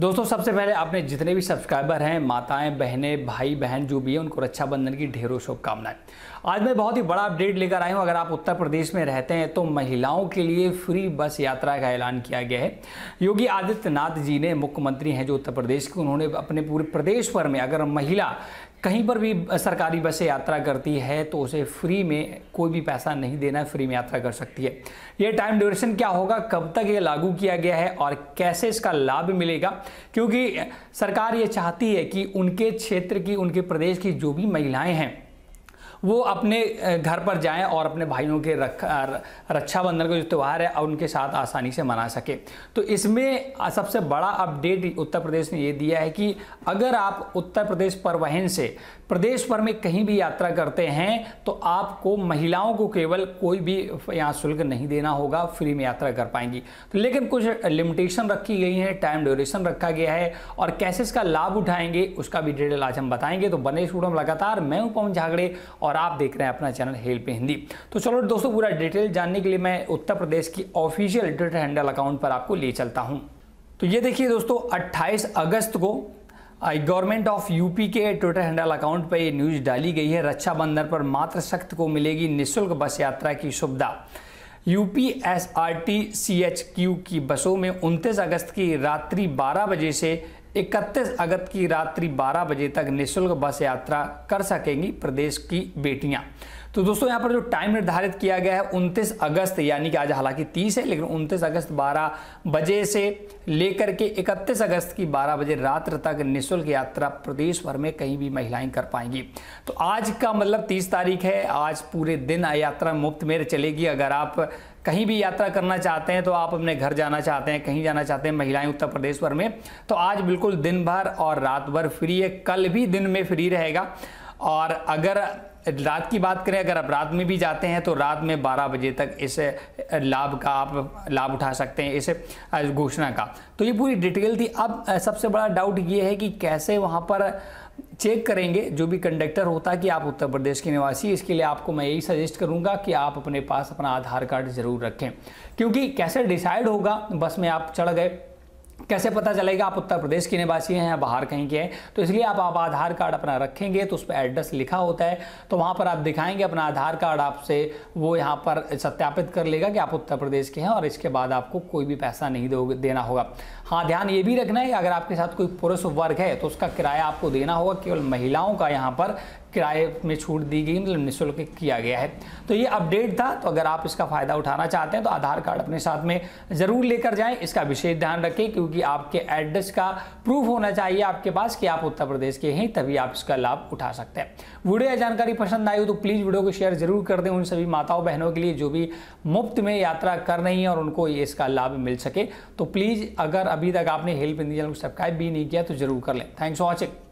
दोस्तों सबसे पहले आपने जितने भी सब्सक्राइबर हैं, माताएं, बहनें, भाई बहन जो भी है, उनको रक्षाबंधन की ढेरों शुभकामनाएं। आज मैं बहुत ही बड़ा अपडेट लेकर आया हूं। अगर आप उत्तर प्रदेश में रहते हैं तो महिलाओं के लिए फ्री बस यात्रा का ऐलान किया गया है। योगी आदित्यनाथ जी ने, मुख्यमंत्री हैं जो उत्तर प्रदेश के, उन्होंने अपने पूरे प्रदेश भर में अगर महिला कहीं पर भी सरकारी बस से यात्रा करती है तो उसे फ्री में, कोई भी पैसा नहीं देना है, फ्री में यात्रा कर सकती है। ये टाइम ड्यूरेशन क्या होगा, कब तक ये लागू किया गया है और कैसे इसका लाभ मिलेगा, क्योंकि सरकार ये चाहती है कि उनके क्षेत्र की, उनके प्रदेश की जो भी महिलाएं हैं वो अपने घर पर जाएं और अपने भाइयों के रक्षाबंधन का जो त्यौहार है उनके साथ आसानी से मना सके। तो इसमें सबसे बड़ा अपडेट उत्तर प्रदेश ने ये दिया है कि अगर आप उत्तर प्रदेश परिवहन से प्रदेश भर में कहीं भी यात्रा करते हैं तो आपको, महिलाओं को केवल कोई भी यहाँ शुल्क नहीं देना होगा, फ्री में यात्रा कर पाएंगी। तो लेकिन कुछ लिमिटेशन रखी गई है, टाइम ड्यूरेशन रखा गया है और कैसे इसका लाभ उठाएंगे उसका भी डिटेल आज हम बताएंगे। तो बने स्टूडियो में लगातार, मैं हूं पवन झागड़े और आप देख रहे हैं अपना चैनल हेल्प हिंदी। तो चलो दोस्तों, पूरा डिटेल जानने के लिए मैं उत्तर प्रदेश की ऑफिशियल ट्विटर हैंडल अकाउंट पर आपको ले चलता हूं। तो ये देखिए दोस्तों, 28 अगस्त को गवर्नमेंट ऑफ यूपी के ट्विटर हैंडल अकाउंट पर यह न्यूज डाली गई है। रक्षाबंधन पर मातृशक्ति को मिलेगी निःशुल्क बस यात्रा की सुविधा। यूपी SRTCHQ की बसों में 29 अगस्त की रात्रि 12 बजे से 31 अगस्त की रात्रि 12 बजे तक निःशुल्क बस यात्रा कर सकेंगी प्रदेश की बेटियां। तो दोस्तों यहाँ पर जो टाइम निर्धारित किया गया है 29 अगस्त, यानी कि आज हालांकि 30 है, लेकिन 29 अगस्त 12 बजे से लेकर के 31 अगस्त की 12 बजे रात्र तक निःशुल्क यात्रा प्रदेश भर में कहीं भी महिलाएं कर पाएंगी। तो आज का मतलब 30 तारीख है, आज पूरे दिन यात्रा मुफ्त में चलेगी। अगर आप कहीं भी यात्रा करना चाहते हैं, तो आप अपने घर जाना चाहते हैं, कहीं जाना चाहते हैं महिलाएं उत्तर प्रदेश भर में, तो आज बिल्कुल दिन भर और रात भर फ्री है। कल भी दिन में फ्री रहेगा। और अगर रात की बात करें, अगर आप रात में भी जाते हैं तो रात में 12 बजे तक इस लाभ का आप लाभ उठा सकते हैं, इस घोषणा का। तो ये पूरी डिटेल थी। अब सबसे बड़ा डाउट ये है कि कैसे वहाँ पर चेक करेंगे जो भी कंडक्टर होता है कि आप उत्तर प्रदेश के निवासी। इसके लिए आपको मैं यही सजेस्ट करूंगा कि आप अपने पास अपना आधार कार्ड जरूर रखें, क्योंकि कैसे डिसाइड होगा, बस में आप चढ़ गए, कैसे पता चलेगा आप उत्तर प्रदेश के निवासी हैं या बाहर कहीं के हैं। तो इसलिए आप आधार कार्ड अपना रखेंगे तो उस पर एड्रेस लिखा होता है, तो वहाँ पर आप दिखाएंगे अपना आधार कार्ड, आपसे वो यहाँ पर सत्यापित कर लेगा कि आप उत्तर प्रदेश के हैं और इसके बाद आपको कोई भी पैसा नहीं देना होगा। हाँ, ध्यान ये भी रखना है, अगर आपके साथ कोई पुरुष वर्ग है तो उसका किराया आपको देना होगा। केवल महिलाओं का यहाँ पर किराए में छूट दी गई, मतलब निःशुल्क किया गया है। तो ये अपडेट था। तो अगर आप इसका फायदा उठाना चाहते हैं तो आधार कार्ड अपने साथ में जरूर लेकर जाएं। इसका विशेष ध्यान रखें, क्योंकि आपके एड्रेस का प्रूफ होना चाहिए आपके पास कि आप उत्तर प्रदेश के हैं, तभी आप इसका लाभ उठा सकते हैं। वीडियो या जानकारी पसंद आई हो तो प्लीज वीडियो को शेयर जरूर कर दें उन सभी माताओं बहनों के लिए जो भी मुफ्त में यात्रा कर रही हैं और उनको ये इसका लाभ मिल सके। तो प्लीज, अगर अभी तक आपने हेल्प हिंदी चैनल को सब्सक्राइब भी नहीं किया तो जरूर कर लें। Thanks for watching.